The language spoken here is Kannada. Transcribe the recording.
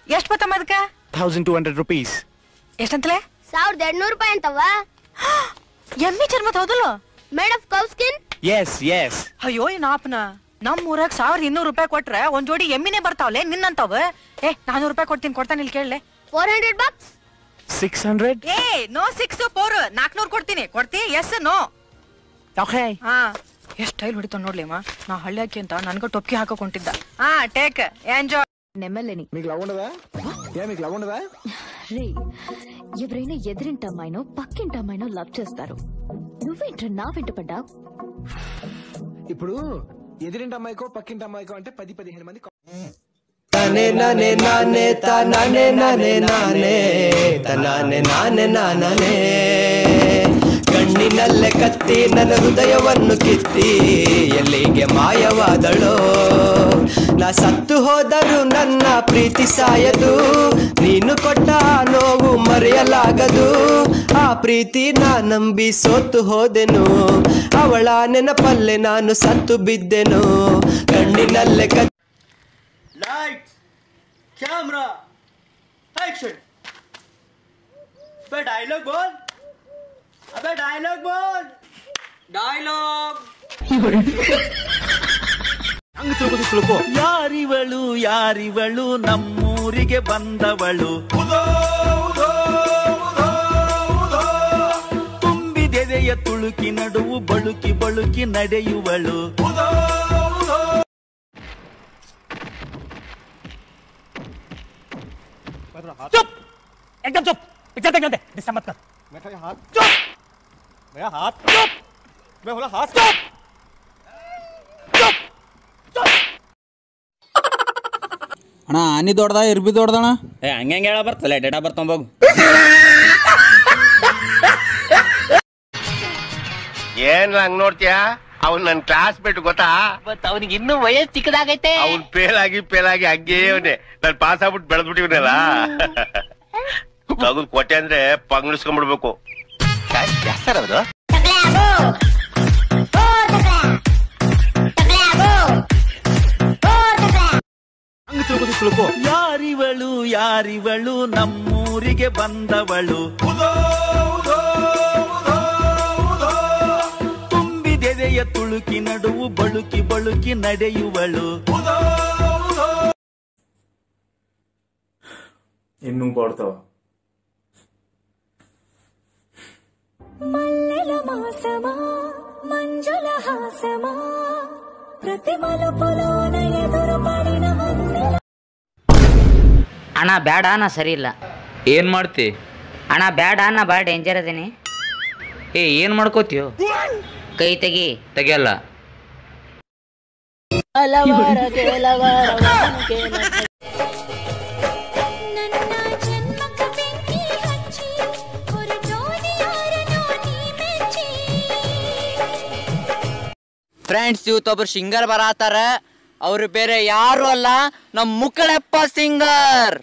ಎಷ್ಟು ಬತ್ತಮ್ಮ ಅದಕ್ಕ 1200 rupees. ಎಷ್ಟಂತಲೇ 1200 ರೂಪಾಯಿ ಅಂತವ. ಎಮ್ಮಿ ಚರ್ಮದ ಹೌದಲ್ಲ? Made of cow skin. Yes. ಅಯ್ಯೋ ನಾಪನ ನಮ್ ಊರಾಗ 1200 ರೂಪಾಯಿ ಕೊಟ್ರೆ ಒಂದ್ ಜೋಡಿ ಎಮ್ಮಿನೇ ಬರ್ತಾವಲೆ ನಿನ್ನಂತಾವ. 400 ರೂಪಾಯಿ ಕೊಡ್ತೀನಿ, ಕೊಡ್ತಾನೆ ಇಲ್ಲಿ ಕೇಳಲೆ. 400 bucks. 600. ನೋ 6 4 400 ಕೊಡ್ತೀನಿ. ಕೊಡ್ತಿ? Yes no? Okay. ಎಷ್ಟ್ ಸ್ಟೈಲ್ ಹೊಡಿತಾವ ನೋಡ್ಲಿಮ್ಮ. ನಾ ಹಳ್ಳಿಯಾಕಿ ಅಂತ ನನ್ಗ ಟೊಪ್ಕಿ ಹಾಕೊಂಡಿದ್ದ. Take enjoy. నెమ్మలని మీకు లవ్ ఉండదా? మీకు లవ్ ఉండదా? రే ఎవరైనా ఎదిరింట అమ్మాయినో పక్కింట అమ్మాయినో లవ్ చేస్తారు. నువ్వేంట్రా నా వెంట పడ్డావు? ఇప్పుడు ఎదిరింటి అమ్మాయికో పక్కింటి అమ్మాయికో అంటే 10-15 మంది నానే నానే నానే తా నానే నానే నానే తా నానే నానే నానే ಕಣ್ಣಿನಲ್ಲೇ ಕತ್ತಿ ನನ್ನ ಹೃದಯವನ್ನು ಕಿತ್ತಿ ಎಲ್ಲಿಗೆ ಮಾಯವಾದಳೋ. ನಾ ಸತ್ತು ಹೋದರೂ ನನ್ನ ಪ್ರೀತಿ ಸಾಯದು, ನೀನು ಕೊಟ್ಟ ನೋವು ಮರೆಯಲಾಗದು. ಆ ಪ್ರೀತಿ ನಾ ನಂಬಿ ಸೋತು ಹೋದೆನು, ಅವಳ ನೆನಪಲ್ಲೇ ನಾನು ಸತ್ತು ಬಿದ್ದೆನು. ಕಣ್ಣಿನಲ್ಲೇ Lights, camera, action. Dialogue बोल. अबे dialogue बोल. Dialogue. ಹಂಗ ತಿಳ್ಕೊ. ಯಾರಿವಳು ನಮ್ಮೂರಿಗೆ ಬಂದವಳು. ತುಂಬಿದೆದೆಯ ತುಳುಕಿ ನಡುವು ಬಳುಕಿ ಬಳುಕಿ ನಡೆಯುವಳು. चुप, एकदम चुप. पिक्चर देखने दे. डिस्टर्ब मत कर. मेरा हाथ चुप. मेरा हाथ चुप. मैं बोला हाथ चुप. ಅಣ್ಣ ಆನಿ ದೊಡ್ಡದ ಇರ್ಬಿ ದೊಡ್ಡದಣ್ಣ? ಹಂಗೆ ಹೇಳ ಬರ್ತಲ್ಲ ಡೇಟಾ ಬರ್ತಂಬೋಗು. ಏನ್ ಹಂಗ್ ನೋಡ್ತೀಯಾ? ಅವ್ನ್ ನನ್ ಕ್ಲಾಸ್ ಬಿಟ್ಟು ಗೊತ್ತಾ? ಅವನಿಗೆ ಇನ್ನೂ ವಯಸ್ಸು ಚಿಕ್ಕದಾಗೈತೆ. ಅವ್ನ್ ಫೇಲ್ ಆಗಿ ಹಂಗೇ ಅವನೇ. ನಾನ್ ಪಾಸ್ ಆಗ್ಬಿಟ್ಟು ಬೆಳೆದ್ಬಿಟ್ಟಿವನಲ್ಲ. ತಗದ್ ಕೊಟ್ಟೆ ಅಂದ್ರೆ ಪಂಗ್ಳಿಸ್ಕೊಂಡ್ಬಿಡ್ಬೇಕು. ಸರ್ ಅವರು ಹಂಗ ತಿಳ್ಕೊ. ಯಾರಿವಳು ನಮ್ಮೂರಿಗೆ ಬಂದವಳು. ತುಂಬಿದೆದೆಯ ತುಳುಕಿ ನಡುವು ಬಳುಕಿ ಬಳುಕಿ ನಡೆಯುವಳು. ಇನ್ನೂ ಕೊಡ್ತಾವ. మల్లెల మాసమా మంజుల హాసమా ప్రతి మలుపులోన ఎదురు పడిన ಅಣ್ಣ ಬ್ಯಾಡ, ನಾ ಸರಿ ಇಲ್ಲ. ಏನ್ ಮಾಡ್ತಿ? ಅಣ್ಣ ಬ್ಯಾಡ, ನಾ ಬಾಳ ಡೇಂಜರ್ ಅದೀನಿ. ಏನ್ ಮಾಡ್ಕೋತೀಯೋ? ಕೈ ತೆಗಿ. ತೆಗಿಯಲ್ಲ. ಫ್ರೆಂಡ್ಸ್, ಇವತ್ತೊಬ್ರು ಸಿಂಗರ್ ಬರತಾರ. ಅವ್ರು ಬೇರೆ ಯಾರು ಅಲ್ಲ, ನಮ್ ಮುಕ್ಕಳಪ್ಪ ಸಿಂಗರ್.